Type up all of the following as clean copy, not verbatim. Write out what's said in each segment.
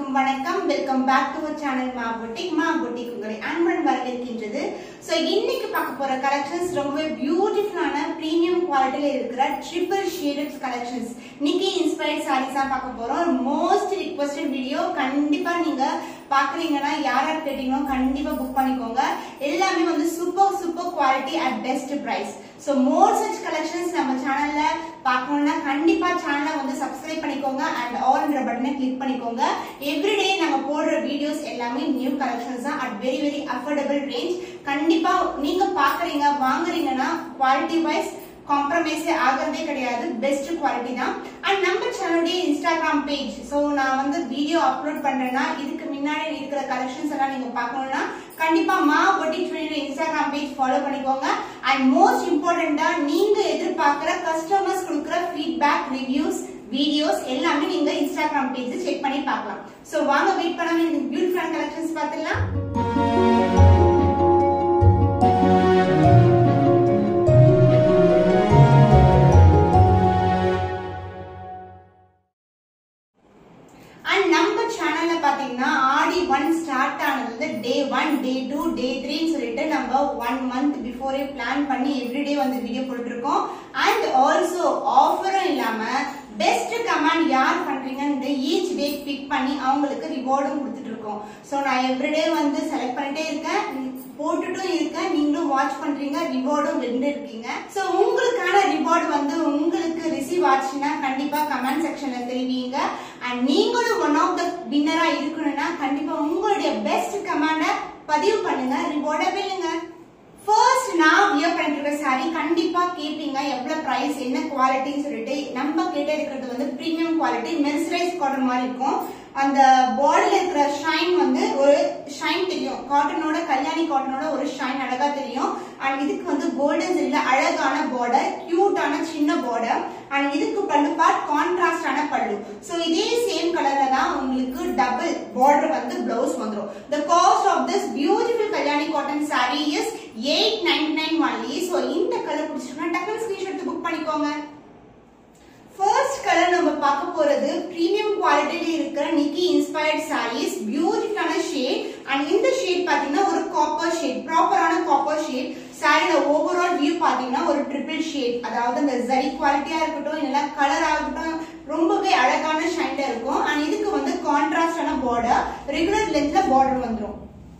அனைவருக்கும் வணக்கம். Welcome back to our channel Maa boutique உங்களை அன்புடன் வரவேற்கின்றது. சோ இன்னைக்கு பார்க்க போற கலெக்ஷன்ஸ் ரொம்பவே பியூட்டிஃபுல்லான பிரீமியம் குவாலிட்டில இருக்கிற triple shaded collections. Nikki inspired சாரீஸா பார்க்க போறோம். Most requested video. கண்டிப்பா நீங்க பாக்குறீங்கன்னா யார் கேட்டீங்களோ கண்டிப்பா புக் பண்ணிக்கோங்க. எல்லாமே வந்து super quality at best price. So more such collections நம்ம சேனல்ல பார்க்கணும்னா கண்டிப்பா சேனலை வந்து சப்ஸ்கிரைப் பண்ணிக்கோங்க அண்ட் ஆல்ன்ற பட்டனை கிளிக் பண்ணிக்கோங்க. எவ்ரிடே நாங்க போடுற வீடியோஸ் எல்லாமே நியூ கலெக்ஷன்ஸ் தான் அட் வெரி அஃபோர்டபிள் ரேஞ்ச். கண்டிப்பா நீங்க பாக்குறீங்க வாங்குறீங்கன்னா குவாலிட்டி வைஸ் காம்ப்ரமைஸே ஆகிறதே கிடையாது. பெஸ்ட் குவாலிட்டி தான். அண்ட் நம்ம சேனலுடைய இன்ஸ்டாகிராம் பேஜ். சோ நான் வந்து வீடியோ அப்லோட் பண்றேன்னா இதுக்கு முன்னாடி இருக்கிற கலெக்ஷன்ஸ் எல்லாம் நீங்க பார்க்கணும்னா கண்டிப்பா Maa boutique Instagram page follow பண்ணிக்கோங்க. அண்ட் மோஸ்ட் இம்பார்ட்டன்டா நீங்க எதிர்பார்க்கிற கஸ்டமர்ஸ் கொடுக்கிற ஃபீட்பேக், ரிவ்யூஸ், வீடியோஸ் எல்லாமே நீங்க இன்ஸ்டாகிராம் பேஜ் செக் பண்ணி பார்க்கலாம். சோ வாங்க வெயிட் பண்ணாம இந்த பியூட்டிஃபுல்லான கலெக்ஷன்ஸ் பார்த்துடலாம். ஆடி 1 ஸ்டார்ட் ஆனது டே 1, டே 2, டே 3 சொல்லிட்டு நம்ம 1 month பிஃபோரே பிளான் பண்ணி எவ்ரிடே வந்து வீடியோ போட்டு இருக்கோம். அண்ட் ஆல்சோ ஆஃபரும் இல்லாம பெஸ்ட் கமெண்ட் யார் பண்றீங்கன்னு ஈச் டே பிக் பண்ணி அவங்களுக்கு ரிவார்டும் கொடுத்துட்டு இருக்கோம். சோ நான் எவ்ரிடே வந்து செலக்ட் பண்ணிட்டே இருக்கேன், போட்டுட்டும் இருக்கேன், நீங்களும் வாட்ச் பண்றீங்க, ரிவார்டும் வென்று இருக்கீங்க. சோ உங்களுக்கான ரிவார்டு வந்து உங்களுக்கு ரிசீவ் ஆச்சுன்னா கண்டிப்பா கமெண்ட் செக்ஷன்ல தெரிவிங்க. அண்ட் நீங்களும் ஒன் ஆஃப் த வின்னரா இருக்கணும்னா கண்டிப்பா உங்களுடைய பெஸ்ட் கமெண்ட பதிவு பண்ணுங்க, ரிவார்ட வெல்லுங்க. ஃபர்ஸ்ட் நான் வியர் பண்ணிட்டு இருக்க சாரி கண்டிப்பா கேட்பீங்க எவ்வளவு பிரைஸ், என்ன குவாலிட்டின்னு சொல்லிட்டு. நம்ம கேட்ட இருக்கிறது வந்து பிரீமியம் குவாலிட்டி மெர்சரைஸ் காட்டன் மாதிரி இருக்கும். அந்த பார்டர்ல இருக்கிற ஷைன் வந்து ஒரு ஷைன் தெரியும், காட்டனோட கல்யாணி காட்டனோட ஒரு ஷைன் அழகா தெரியும். அண்ட் இதுக்கு வந்து கோல்டன் ஜெரில அழகான பார்டர், கியூட்டான சின்ன பார்டர். அண்ட் இதுக்கு பல்லு பார்ட் கான்ட்ராஸ்டான பல்லு. சோ இதே சேம் கலர்ல தான் உங்களுக்கு டபுள் பார்டர் வந்து பிளவுஸ் வந்துரும். The cost of this beautiful Kalyani cotton saree is 899 only. So இந்த கலர் பிடிச்சிருக்கா டக்குனு ஸ்கிரீன்ஷாட் எடுத்து புக் பண்ணிக்கோங்க. ஃபர்ஸ்ட் கலர் நம்ம பார்க்க போறது பிரீமியம் குவாலிட்டில இருக்கிற நிக்கி இன்ஸ்பயர்ட் சாரீஸ். பியூட்டிஃபுல்லான ஷேட். அண்ட் இந்த ஷேட் பாத்தீங்கன்னா ஒரு காப்பர் ஷேட், ப்ராப்பரான காப்பர் ஷேட். சாரியோட ஓவரால் வியூ பாத்தீங்கன்னா ஒரு ட்ரிபிள் ஷேட், அதாவது இந்த ஜரி குவாலிட்டியா இருக்கட்டும் இல்ல கலர் ஆகட்டும் ரொம்பவே அழகான ஷைன்ல இருக்கும். அண்ட் இதுக்கு வந்து கான்ட்ராஸ்டான பார்டர், ரெகுலர் லென்த்ல பார்டர் வந்துரும்.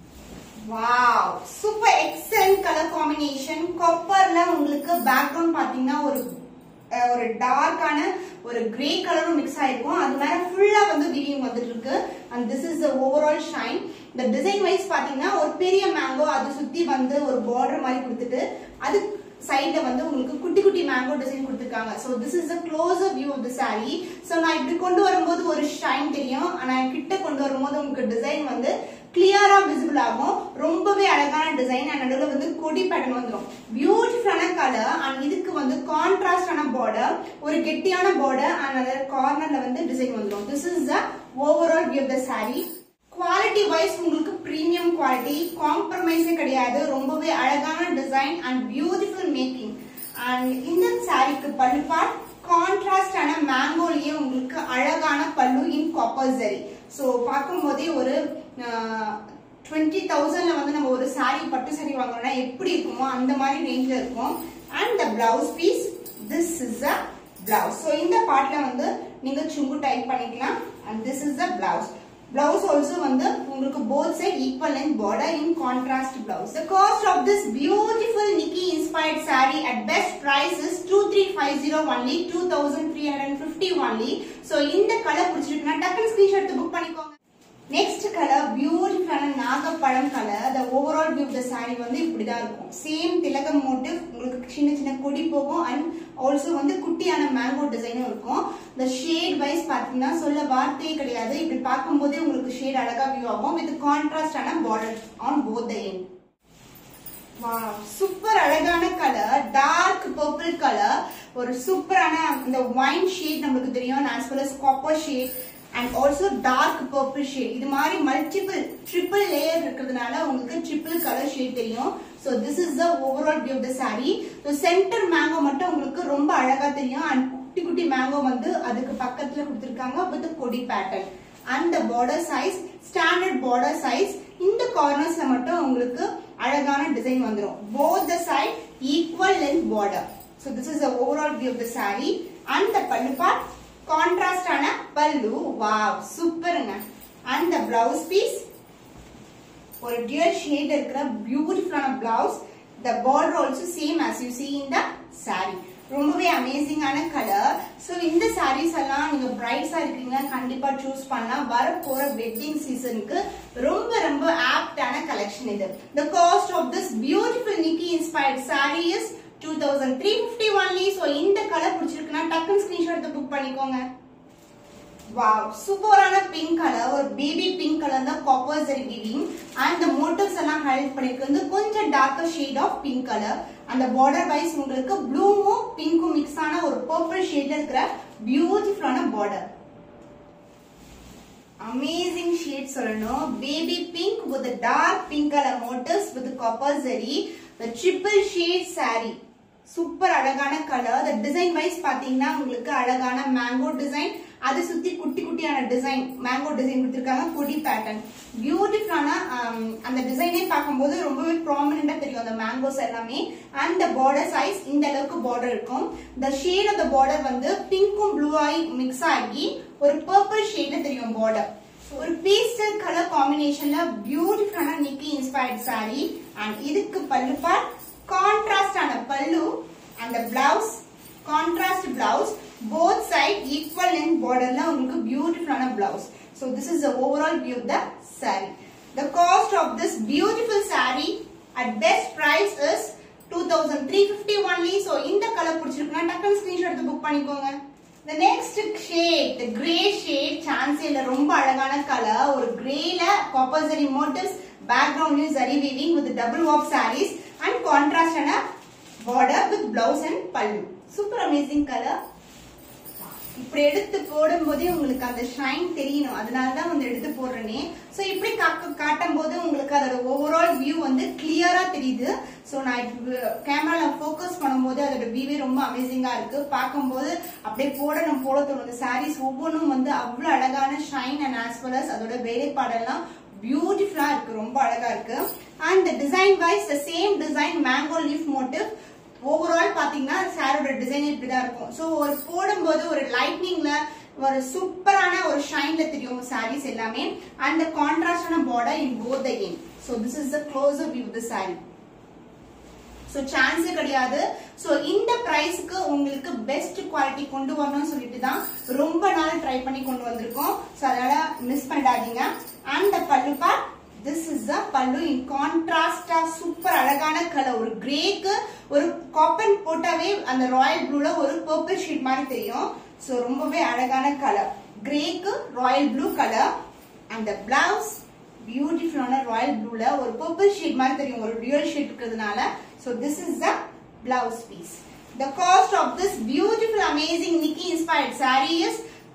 Wow, super excellent colour combination. காப்பர்ல உங்களுக்கு பேக்ரவுண்ட் பாத்தீங்கன்னா ஒரு டார்க்கான ஒரு கிரே கலரும் மிக்ஸ் ஆயிருக்கும். அது மேல ஃபுல்லா வந்து வீவிங் வந்துட்டு இருக்கு. And this is the overall shine. இந்த டிசைன் வைஸ் பாத்தீங்கன்னா ஒரு பெரிய மேங்கோ அது சுத்தி வந்து ஒரு பார்டர் மாதிரி கொடுத்துட்டு அது சைட்ல வந்து உங்களுக்கு குட்டி குட்டி மேங்கோ டிசைன் கொடுத்திருக்காங்க. So this is the closer view of the saree. So நான் இப்படி கொண்டு வரும்போது ஒரு ஷைன் தெரியும், ஆனா கிட்ட கொண்டு வரும்போது உங்களுக்கு டிசைன் வந்து கிளியரா விசிபிள் ஆகும். ரொம்பவே அழகான டிசைன். அண்ட் நடுவுல வந்து கொடி பேட்டர்ன் வந்துடும். பியூட்டிஃபுல்லான கலர். அண்ட் இதுக்கு வந்து கான்ட்ராஸ்டான பார்டர், ஒரு கெட்டியான பார்டர். அண்ட் கார்னர்ல வந்து டிசைன் வந்துடும். This is the overall view of the saree. Quality wise உங்களுக்கு பிரீமியம் குவாலிட்டி, காம்ப்ரமைஸே கிடையாது. ரொம்பவே அழகான design and beautiful making. And இந்த சாரிக்கு பல்லு பார்ட் கான்ட்ராஸ்டான மேங்கோலயே உங்களுக்கு அழகான பல்லு இன் காப்பர் ஜரி. சோ பார்க்கும் போதே ஒரு 20,000ல வந்து நம்ம ஒரு சாரி பட்டு சாரி வாங்கணும்னா எப்படி இருக்குமோ அந்த மாதிரி ரேஞ்ச்ல இருக்கும். And the blouse piece, this is a blouse. So இந்த பார்ட்ல வந்து நீங்க சுங்கு டைப் பண்ணிக்கலாம். And this is the blouse. Blouse also வந்து உங்களுக்கு both side equal length border in contrast blouse. The cost of this beautiful Nikki inspired saree at best price is 2350 only, 2350 only. So இந்த colour பிடிச்சிருக்குன்னா டக்குனு screenshot எடுத்து book பண்ணிக்கோங்க. Next colour பியூட்டிஃபுல்லான நாகப்பழம் colour. the overall view of the saree வந்து இப்படிதான் இருக்கும். சேம் திலகம் மோட்டிவ், உங்களுக்கு சின்ன சின்ன கொடி போகும். அண்ட் ஆல்சோ வந்து குட்டியான மேங்கோ டிசைனும் இருக்கும். the shade வைஸ் பாத்தீங்கன்னா சொல்ல வார்த்தையே கிடையாது. இப்படி பார்க்கும்போதே உங்களுக்கு ஷேட் அழகா வியூ ஆகும் with கான்ட்ராஸ்டான border on both the end. வாவ், சூப்பர் அழகான கலர், டார்க் பர்பிள் கலர். ஒரு சூப்பரான இந்த வைன் ஷேட் நம்மளுக்கு தெரியும், as well as copper shade and also dark purple shade. இது மாதிரி மல்டிபிள் ட்ரிபிள் லேயர் இருக்கிறதுனால உங்களுக்கு ட்ரிபிள் கலர் ஷேட் தெரியும். So this is the overall view of the saree. So center mango மட்டும் உங்களுக்கு ரொம்ப அழகா தெரியும். And குட்டி குட்டி மேங்கோ வந்து அதுக்கு பக்கத்துல கொடுத்திருக்காங்க with கொடி pattern. and the border size standard border size. இந்த cornersல மட்டும் உங்களுக்கு அழகான டிசைன் வந்துரும். Both the side equal length border. So this is the overall view of the saree. And the pallu part contrast ஆன pallu. Wow, சூப்பர்ங்க. And the blouse piece ஒரு dual shade இருக்கிற beautiful ஆன blouse. The border also same as you see in the saree. ரொம்பவே amazing ஆன colour. So இந்த sarees எல்லாம் நீங்க பிரைட்ஸா இருக்கீங்கன்னா கண்டிப்பா சூஸ் பண்ணலாம். வரப்போற வெட்டிங் சீசனுக்கு ரொம்ப ரொம்ப ஆப்ட் ஆன கலெக்ஷன் இது. The cost of this beautiful Nikki inspired saree is 2350 only. So இந்த கலர் பிடிச்சிருக்குன்னா டக்குனு ஸ்கிரீன்ஷாட் எடுத்து புக் பண்ணிக்கோங்க. வாவ், சூப்பரான பிங்க் கலர், ஒரு பேபி பிங்க் கலர் தான் copper zari weaving. And the motifs எல்லாம் ஹைலைட் பண்ணிருக்கு கொஞ்சம் darker shade of pink colour. அந்த border வைஸ் உங்களுக்கு ப்ளூவும் பிங்க்கும் மிக்ஸ் ஆன ஒரு பர்பிள் ஷேட்ல இருக்கிற பியூட்டிஃபுல்லான border. அமேசிங் ஷேட் சொல்லணும். Baby pink with the dark pink color motifs with the copper zari, the triple shade saree. Super அழகான கலர். the design வைஸ் பாத்தீங்கன்னா உங்களுக்கு அழகான மேங்கோ டிசைன், அது சுத்தி குட்டி குட்டியான டிசைன் மேங்கோ டிசைன் கொடுத்திருக்காங்க. கொடி பேட்டர்ன் பியூட்டிஃபுல்லான அந்த டிசைனே பார்க்கும்போது ரொம்பவே ப்ராமினெண்டா தெரியும் அந்த மேங்கோஸ் எல்லாமே. அண்ட் the border size இந்த அளவுக்கு border இருக்கும். the shade of the border வந்து பிங்க்கும் ப்ளூ ஆகி மிக்ஸ் ஆகி ஒரு பர்பிள் ஷேட்ல தெரியும் border. ஒரு பேஸ்டல் கலர் காம்பினேஷன்ல பியூட்டிஃபுல்லான நிக்கி இன்ஸ்பயர்ட் saree. அண்ட் இதுக்கு பல்லு பார்ட் கான்ட்ராஸ்ட் ஆன பல்லு and the blouse contrast blouse, both side equal length border la ungalku beautiful ana blouse. So this is the overall view of the saree. The cost of this beautiful saree at best price is 2350 only. So இந்த colour பிடிச்சிருக்குனா டக்குனு screenshot எடுத்து book பண்ணிக்கோங்க. The next shade, the grey shade, chance இல்ல, ரொம்ப அழகான colour. ஒரு greyல copper zari motifs, background is zari weaving with double warp sarees and contrast ana border with blouse and pallu. Super amazing color. இப்படி எடுத்து போடும்போதே உங்களுக்கு அந்த ஷைன் தெரியணும், அதனால தான் வந்து எடுத்து போடுறேனே. சோ இப்படி காட்டும்போது உங்களுக்கு அதோட ஓவரால் வியூ வந்து கிளியரா தெரியுது. சோ நான் கேமரால ஃபோக்கஸ் பண்ணும்போது அதோட வியூவே ரொம்ப அமேசிங்கா இருக்கு. பார்க்கும்போது அப்படியே போட தோணும். இந்த சாரீஸ் ஒவ்வொன்றும் வந்து அவ்வளவு அழகான shine and as well as அதோட வேலைப்பாடெல்லாம் பியூட்டிஃபுல்லா இருக்கு, ரொம்ப அழகா இருக்கு. And the design wise the same design mango leaf motif. Overall பாத்தீங்கன்னா சாரோட டிசைன் இப்படிதான் இருக்கும். சோ ஒரு போடும்போது ஒரு லைட்னிங்ல ஒரு சூப்பரான ஒரு ஷைன்ல தெரியும் சாரீஸ் எல்லாமே. அண்ட் கான்ட்ராஸ்டான border in both the end. So this is the closer view of the saree. So சான்ஸே கிடையாது. சோ இந்த பிரைஸ்க்கு உங்களுக்கு பெஸ்ட் குவாலிட்டி கொண்டு வரணும்னு சொல்லிட்டு தான் ரொம்ப நாள் ட்ரை பண்ணி கொண்டு வந்திருக்கோம். சோ அதனால மிஸ் பண்ணிடாதீங்க. And the pallu part, this is the pallu in contrast. Super அழகான கலர். ஒரு கிரேக்கு ஒரு காப்பன் போட்டாவே அந்த ராயல் ப்ளூல ஒரு பர்பிள் ஷேட் மாதிரி தெரியும். சோ ரொம்பவே அழகான கலர். கிரேக்கு royal blue colour. And the blouse பியூட்டிஃபுல்லான ராயல் ப்ளூல ஒரு பர்பிள் ஷேட் மாதிரி தெரியும், ஒரு dual ஷேட் இருக்கிறதுனால. So this is the blouse piece. The cost of this beautiful amazing Nikki inspired saree is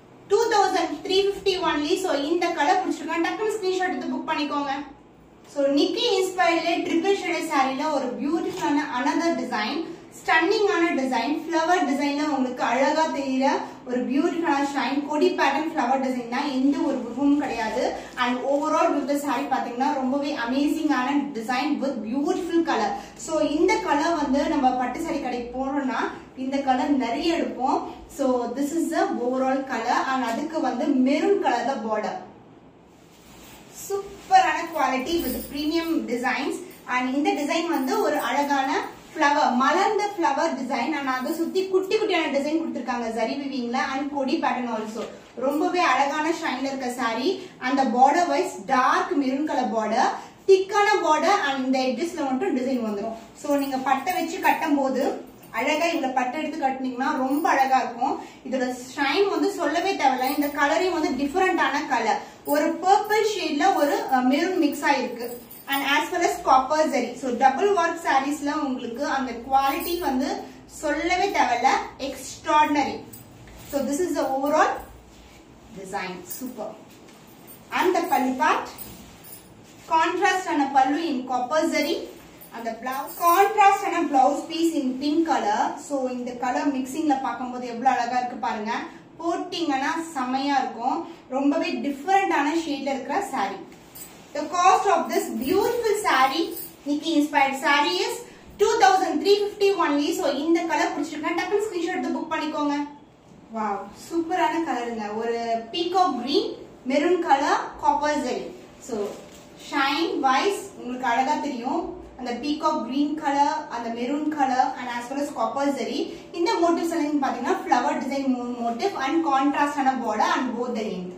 2350 only. So இந்த கலர் பிடிச்சிருக்கா டக்குனு ஸ்கிரீன்ஷாட் எடுத்து புக் பண்ணிக்கோங்க. So Nikki inspiredல ட்ரிபிள் ஷேடட் சாரில ஒரு பியூட்டிஃபுல்லான another டிசைன், ஸ்டன்னிங் ஆன டிசைன், ஃப்ளவர் டிசைன்ல உங்களுக்கு அழகா தெரியற ஒரு பியூட்டிஃபுல்லான ஷைன், கொடி பேட்டர்ன் ஃப்ளவர் டிசைன் தான், எந்த ஒரு உருவமும் கிடையாது. And overall with the sari பாத்தீங்கன்னா ரொம்பவே அமேசிங் ஆன design with beautiful colour. So இந்த கலர் வந்து நம்ம பட்டு சாரி கடைக்கு போறோம்னா இந்த கலர் நிறைய எடுப்போம். So this is the overall colour. And அதுக்கு வந்து மெரூன் கலர் தான் border. சூப்பரான quality with premium designs. And இந்த டிசைன் வந்து ஒரு அழகான ஃப்ளவர், மலர்ந்த ஃப்ளவர் டிசைன். அண்ட் அதை சுத்தி குட்டி குட்டியான டிசைன் கொடுத்திருக்காங்க ஜரி வீவிங்ல. அண்ட் கொடி பேட்டர்ன் ஆல்சோ ரொம்பவே அழகான ஷைன்ல இருக்க சாரி. அந்த border wise dark maroon colour border, திக்கான பார்டர். அண்ட் இந்த எட்ஜஸ்ல மட்டும் டிசைன் வந்துடும். சோ நீங்க பட்டை வச்சு கட்டும் போது அழகா இவ்வளவு பட்டை எடுத்து கட்டினீங்கன்னா ரொம்ப அழகா இருக்கும். இதோட ஷைன் வந்து சொல்லவே தேவையில்ல. இந்த கலரையும் வந்து டிஃபரெண்டான கலர், ஒரு பர்பிள் ஷேட்ல ஒரு மெரூன் மிக்ஸ் ஆயிருக்கு. and as well as copper zari. So double work sarees la உங்களுக்கு அந்த quality வந்து சொல்லவே தேவையில்ல, extraordinary. So this is the overall design, super. And the pallu part, contrast and a pallu in copper zari, and the blouse contrast and a blouse piece in pink color. So இந்த color mixing la பாக்கும்போது எவ்வளவு அழகா இருக்கு பாருங்க. போட்டிங்கன்னா செமையா இருக்கும். ரொம்பவே டிஃபரெண்டான ஷேட்ல இருக்கிற saree. The cost of this beautiful saree, Nikki inspired saree is 2350 only. So இந்த கலர் பிடிச்சிருக்கா டக்குனு ஸ்கிரீன்ஷாட் எடுத்து புக் பண்ணிக்கோங்க. வாவ், சூப்பரான கலருங்க. ஒரு peacock green, maroon colour, copper zari. So shine wise உங்களுக்கு அழகா தெரியும். அந்த பீகாக் கிரீன் கலர், அந்த maroon colour and as well as copper zari. இந்த மோட்டிவ்ஸ் எல்லாம் பாத்தீங்கன்னா ஃப்ளவர் டிசைன் மோட்டிவ் அண்ட் கான்ட்ராஸ்டான border and both the length.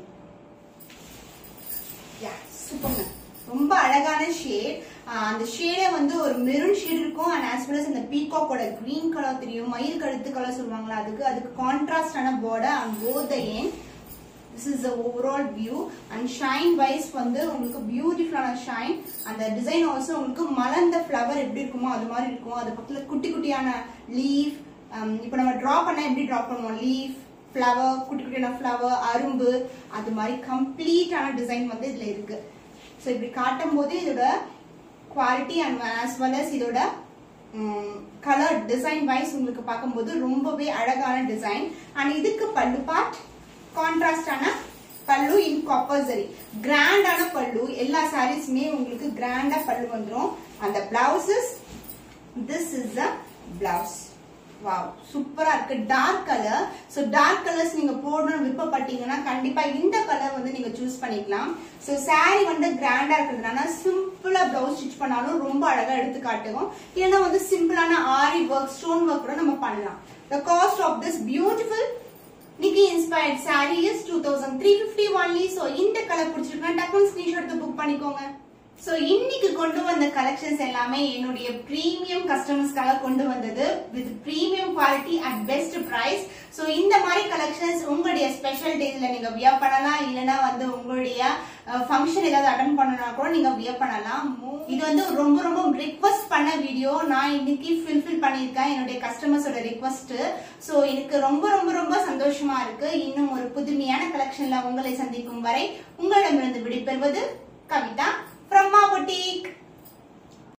Yeah, சூப்பர்ங்க. ரொம்ப அழகான ஷேட். அந்த ஷேடே வந்து ஒரு மெரூன் ஷேட் இருக்கும் அண்ட் as well as அந்த பீகாக்கோட கிரீன் கலர் தெரியும். மயில் கழுத்து கலர் சொல்லுவாங்களா, அதுக்கு கான்ட்ராஸ்டான border and both the end. This is the overall view and shine wise வந்து உங்களுக்கு பியூட்டிஃபுல்லான ஷைன். அந்த டிசைன் ஆல்சோ உங்களுக்கு மலர்ந்த ஃப்ளவர் எப்படி இருக்குமோ அது மாதிரி இருக்கும். அது பக்கத்துல குட்டி குட்டியான லீஃப். இப்போ நம்ம டிரா பண்ணா எப்படி டிரா பண்ணுவோம், லீஃப், ஃப்ளவர், குட்டி குட்டியான ஃப்ளவர், அரும்பு, அது மாதிரி கம்ப்ளீட்டான டிசைன் வந்து இதுல இருக்கு. ஸோ இப்படி காட்டும் போது இதோட quality and as well as இதோட கலர் டிசைன் வைஸ் உங்களுக்கு பார்க்கும்போது ரொம்பவே அழகான டிசைன். அண்ட் இதுக்கு பல்லு பார்ட் கான்ட்ராஸ்டான பல்லு இன் காப்பர் ஜெரி. கிராண்டான பல்லு. எல்லா சாரீஸ்மே உங்களுக்கு கிராண்டா பல்லு வந்துரும். அந்த blouses, this is the blouse. Wow, சூப்பரா இருக்கு. Dark colour. So dark colours நீங்க போடணும்னு விருப்பப்பட்டீங்கன்னா கண்டிப்பா இந்த கலர் வந்து நீங்க சூஸ் பண்ணிக்கலாம். சோ சாரி வந்து கிராண்டா இருக்கிறதுனால சிம்பிளா பிளவுஸ் ஸ்டிச் பண்ணாலும் ரொம்ப அழகா எடுத்து காட்டுவோம். இல்லைன்னா வந்து சிம்பிளான ஆரி ஒர்க், ஸ்டோன் ஒர்க் கூட நம்ம பண்ணலாம். The cost of this beautiful Nikki inspired saree is 2350 only. So இந்த கலர் பிடிச்சிருக்கா டக்குனு ஸ்கிரீன்ஷாட் எடுத்து புக் பண்ணிக்கோங்க. So இன்னைக்கு கொண்டு வந்த கலெக்ஷன்ஸ் எல்லாமே என்னுடைய பிரீமியம் கஸ்டமர்ஸ்க்காக கொண்டு வந்தது with premium quality at best price. So இந்த மாதிரி கலெக்ஷன்ஸ் உங்களுடைய ஸ்பெஷல் டேஸ்ல நீங்க வியர் பண்ணலாம். இல்லனா வந்து உங்களுடைய ஃபங்க்ஷன் ஏதாவது அட்டெண்ட் பண்ணனா கூட நீங்க வியர் பண்ணலாம். இது வந்து ரொம்ப ரொம்ப ரிக்வெஸ்ட் பண்ண வீடியோ. நான் இன்னைக்கு ஃபுல்ஃபில் பண்ணிருக்கேன் என்னுடைய கஸ்டமர்ஸோட ரிக்வெஸ்ட். சோ எனக்கு ரொம்ப ரொம்ப ரொம்ப சந்தோஷமா இருக்கு. இன்னும் ஒரு புதுமையான கலெக்ஷன்ல உங்களை சந்திக்கும் வரை உங்களிடமிருந்து விடைபெறுவது கவிதா from Ma Boutique.